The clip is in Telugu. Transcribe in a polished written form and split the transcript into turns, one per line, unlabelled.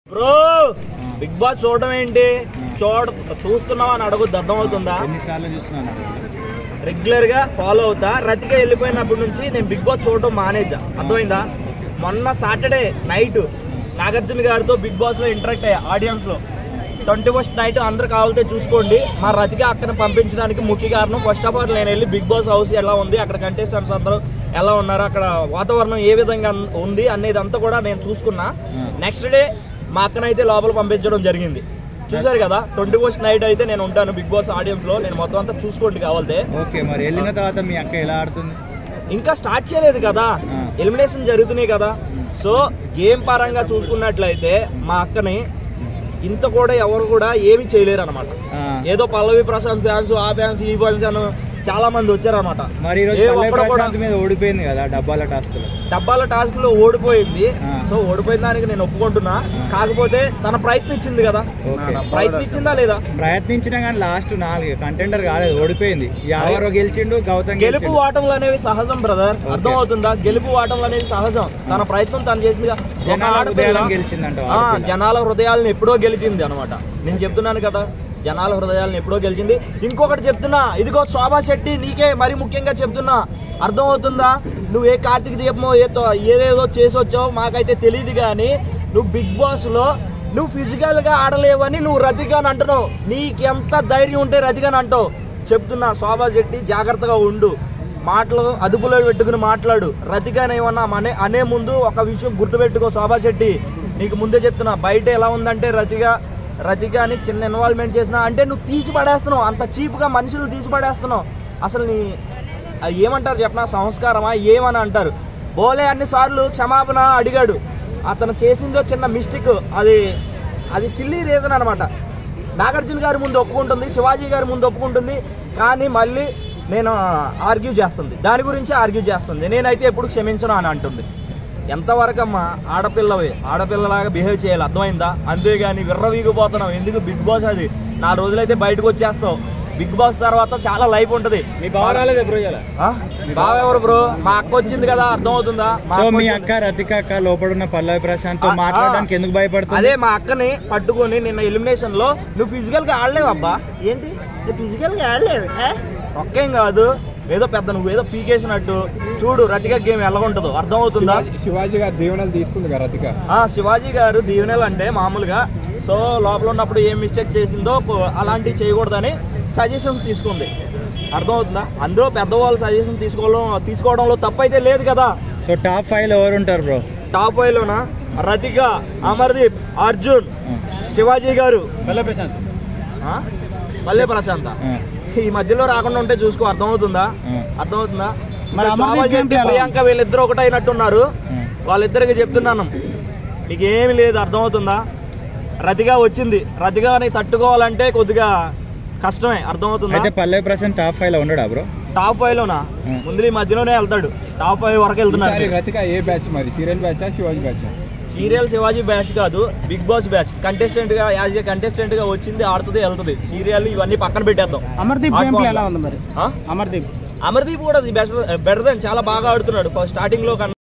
బ్రో బిగ్ బాస్ చూడడం ఏంటి? చూస్తున్నావా అని అడుగుద్ది, అర్థమవుతుందా? రెగ్యులర్ గా ఫాలో అవుతా. రతిగా వెళ్ళిపోయినప్పటి నుంచి నేను బిగ్ బాస్ చూడడం మానేజా, అర్థమైందా? మొన్న సాటర్డే నైట్ నాగార్జున గారితో బిగ్ బాస్ లో ఇంటరాక్ట్ అయ్యా ఆడియన్స్ లో. 21st నైట్ అందరు కావాలితే చూసుకోండి. మా రతిగా అక్కడ పంపించడానికి ముఖ్య కారణం ఫస్ట్ ఆఫ్ ఆల్ నేను వెళ్ళి బిగ్ బాస్ హౌస్ ఎలా ఉంది, అక్కడ కంటెస్టెంట్స్ అందరూ ఎలా ఉన్నారు, అక్కడ వాతావరణం ఏ విధంగా ఉంది అనేది అంతా కూడా నేను చూసుకున్నా. నెక్స్ట్ డే మా అక్కనైతే లోపల పంపించడం జరిగింది. చూసారు కదా, 21st నైట్ అయితే నేను ఉంటాను బిగ్ బాస్ ఆడియన్స్ లో. నేను మొత్తం అంతా చూసుకోండి కావాలితే.
ఓకే, మరి వెళ్ళిన తర్వాత మీ అక్క ఎలా ఆడుతుంది?
ఇంకా స్టార్ట్ చేయలేదు కదా, ఎలిమినేషన్ జరుగుతున్నాయి కదా. సో గేమ్ పరంగా చూసుకున్నట్లయితే మా అక్కని ఇంత కూడా ఎవరు కూడా ఏమి చేయలేరు అనమాట. ఏదో పల్లవి ప్రశాంత్ ఫ్యాన్స్, ఆ ఫ్యాన్స్, ఈ ఫ్యాన్స్ అని చాలా మంది వచ్చారనమాట.
మరి ఓడిపోయింది కదా
డబ్బాల టాస్క్ లో ఓడిపోయింది. సో ఓడిపోయిన దానికి నేను ఒప్పుకుంటున్నా. కాకపోతే తన ప్రయత్నించింది కదా, ప్రయత్నించిందా లేదా?
ప్రయత్నించినా కానీ లాస్ట్ 4 కంటెండర్ కాలేదు, ఓడిపోయింది. ఎవరో గెలిచిండు, గౌతమ్.
గెలుపు ఓటములు అనేవి సహజం బ్రదర్, అర్థమవుతుందా? గెలుపు ఓటములు అనేవి సహజం. తన ప్రయత్నం తను చేసింది. జనాల హృదయాలను ఎప్పుడో గెలిచింది అనమాట. నేను చెప్తున్నాను కదా, జనాల హృదయాలను ఎప్పుడో గెలిచింది. ఇంకొకటి చెప్తున్నా, ఇదిగో శోభా శెట్టి నీకే మరి ముఖ్యంగా చెప్తున్నా, అర్థమవుతుందా? నువ్వు ఏ కార్తీక దీపమో ఏదేదో చేసి వచ్చావు మాకైతే తెలియదు, కానీ నువ్వు బిగ్ బాస్ లో నువ్వు ఫిజికల్ గా ఆడలేవని నువ్వు రతిగాని అంటున్నావు. నీకెంత ధైర్యం ఉంటే రతిగాని అంటావు? చెప్తున్నా, శోభా శెట్టి జాగ్రత్తగా ఉండు, మాటలు అదుపులో పెట్టుకుని మాట్లాడు. రతిగాని ఏమన్నా అనే ముందు ఒక విషయం గుర్తుపెట్టుకో శోభా శెట్టి, నీకు ముందే చెప్తున్నా. బయట ఎలా ఉందంటే రతిగాని చిన్న ఇన్వాల్వ్మెంట్ చేసినా అంటే నువ్వు తీసి పడేస్తున్నావు, అంత చీప్గా మనుషులు తీసి పడేస్తున్నావు. అసలు నీ ఏమంటారు చెప్పనా, సంస్కారమా ఏమని అంటారు? బోలే అన్నిసార్లు క్షమాపణ అడిగాడు. అతను చేసిందో చిన్న మిస్టేక్, అది సిల్లీ రీజన్ అనమాట. నాగార్జున గారి ముందు ఒప్పుకుంటుంది, శివాజీ గారి ముందు ఒప్పుకుంటుంది, కానీ మళ్ళీ నేను ఆర్గ్యూ చేస్తుంది, దాని గురించి ఆర్గ్యూ చేస్తుంది. నేనైతే ఎప్పుడు క్షమించను అని అంటుంది. ఎంతవరకమ్మా ఆడపిల్లలాగా బిహేవ్ చేయాలి, అర్థమైందా? అంతేగాని విర్రవీగిపోతున్నావు ఎందుకు? బిగ్ బాస్ అది 4 రోజులైతే బయటకు వచ్చేస్తావు. బిగ్ బాస్ తర్వాత చాలా లైఫ్ ఉంటది.
మీ బావ రాలేదు బ్రో?
బావ ఎవరు బ్రో? మా అక్క వచ్చింది కదా, అర్థమవుతుందా?
మీ అక్క రతిక అక్క లోపల ఉన్న పల్లవి ప్రశాంత్ తో మాట్లాడడానికి ఎందుకు భయపడుతుంది?
అదే మా అక్కని పట్టుకొని నిన్న ఎలిమినేషన్ లో నువ్వు ఫిజికల్ గా ఆడలేవు అబ్బా. ఏంటి నువ్వు ఫిజికల్ గా ఆడలేదు? ఒక్కేం కాదు, ఏదో పెద్ద నువ్వేదో పీకేసినట్టు. చూడు రతిక గేమ్ ఎలా ఉంటుందో, అర్థమవుతుందా?
శివాజీ గారు దీవెనలు తీసుకుంది కదా రతిక.
శివాజీ గారు దీవెనలు అంటే మామూలుగా సో లోపల ఉన్నప్పుడు ఏం మిస్టేక్ చేసిందో అలాంటివి చేయకూడదని సజెషన్ తీసుకుంది, అర్థమవుతుందా? అందులో పెద్దవాళ్ళు సజెషన్ తీసుకోవడంలో తప్పైతే లేదు కదా.
సో టాప్ 5 ఎవరు ఉంటారు బ్రో?
టాప్ 5 లోనా రతిక, అమర్దీప్, అర్జున్, శివాజీ గారు, పల్లె ప్రశాంత్. ఈ మధ్యలో రాకుండా ఉంటే చూసుకో, అర్థమవుతుందా? ప్రియాంక వీళ్ళిద్దరు ఒకటైనట్టున్నారు. వాళ్ళిద్దరికి చెప్తున్నాను, మీకు ఏమి లేదు, అర్థమవుతుందా? రతిగా వచ్చింది, రతిగాని తట్టుకోవాలంటే కొద్దిగా కష్టమే, అర్థమవుతుందా?
అయితే పల్లె ప్రశాంత్ టాప్ 5 లో ఉండడా బ్రో?
టాప్ 5 లోనా? ముందు ఈ మధ్యలోనే వెళ్తాడు, టాప్ 5 వరకు వెళ్తున్నారు.
రతిక ఏ బ్యాచ్ మరి? Serial batch, Shivaji batch?
Serial Shivaji batch కాదు, బిగ్ బాస్ బ్యాచ్. కంటెస్టెంట్ గా యాజ్ ఏ కంటెస్టెంట్ గా వచ్చింది, ఆడుతుంది, వెళ్తుంది. సీరియల్ ఇవన్నీ పక్కన పెట్టేద్దాం. అమర్దీప్ కూడా బెటర్ దెన్ చాలా బాగా ఆడుతున్నాడు స్టార్టింగ్ లో కన్నా.